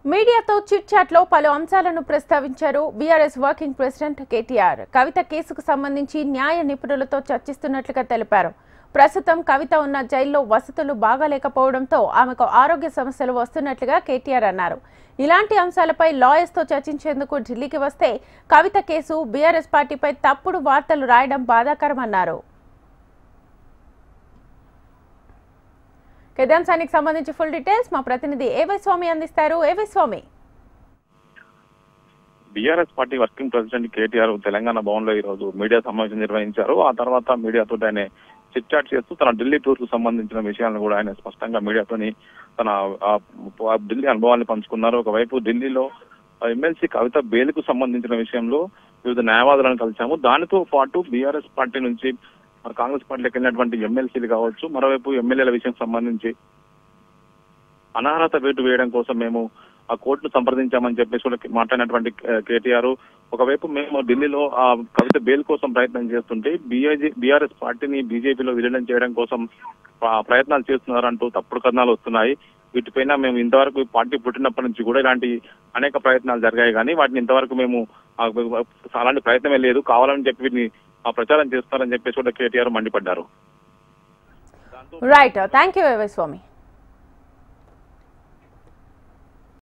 మీడియాతో chit chat లో పలు అంశాలను ప్రస్తావించారు BRS working president KTR. Kavitha కేసుకు సంబంధించి న్యాయ నిపుణులతో చర్చిస్తున్నట్లుగా తెలిపారు. ప్రస్తుతం కవిత ఉన్న జైల్లో వసతులు బాగాలేకపోవడంతో ఆమెకు ఆరోగ్య సమస్యలు వస్తున్నట్లుగా కేటీఆర్ అన్నారు. ఇలాంటి అంశాలపై లాయర్స్ తో చర్చించేందుకు ఢిల్లీకి వస్తే కవిత కేసు బీఆర్ఎస్ పార్టీపై తప్పుడు వార్తలు రాయడం బాధాకరమన్నారు. కేదాంశానికి సంబంధించి ఫుల్ డీటెయిల్స్ మా ప్రతినిధి ఏవై స్వామి అందిస్తారు. AY Swamy, BRS party working president KTR Telangana Bhavan లో ఈ రోజు మీడియా సమావేశం నిర్వహించారు. ఆ తర్వాత మీడియాతో ఆయన చిట్ చాట్ చేస్తూ తన ఢిల్లీ టూర్ కు సంబంధించిన విషయాలను కూడా ఆయన స్పష్టంగా మీడియాతోని తన ఢిల్లీ అనుభవాన్ని పంచుకున్నారు. ఒకవైపు ఢిల్లీలో ఎమ్మెల్సీ కవిత బెయిల్ కు సంబంధించిన విషయంలో వివిధ న్యాయవాదులను కలిశాము. దానితో పాటు బీఆర్ఎస్ పార్టీ నుంచి కాంగ్రెస్ పార్టీలోకి వెళ్ళినటువంటి ఎమ్మెల్సీలు కావచ్చు, మరోవైపు ఎమ్మెల్యేల విషయం సంబంధించి అనర్హత వేటు వేయడం కోసం మేము ఆ కోర్టును సంప్రదించామని చెప్పేసి కూడా మాట్లాడినటువంటి కేటీఆర్, ఒకవైపు మేము ఢిల్లీలో ఆ కవిత బెయిల్ కోసం ప్రయత్నం చేస్తుంటే బీఆర్ఎస్ పార్టీని బీజేపీలో విలీనం చేయడం కోసం ప్రయత్నాలు చేస్తున్నారంటూ తప్పుడు కథనాలు వస్తున్నాయి. వీటిపైన మేము ఇంతవరకు పార్టీ పుట్టినప్పటి నుంచి కూడా ఇలాంటి అనేక ప్రయత్నాలు జరిగాయి, కానీ వాటిని ఇంతవరకు మేము అలాంటి ప్రయత్నమే లేదు, కావాలని చెప్పి వీటిని ప్రచారం చేస్తారని చెప్పేసి కూడా కేటీఆర్ మండిపడ్డారు. Right, thank you AY Swamy.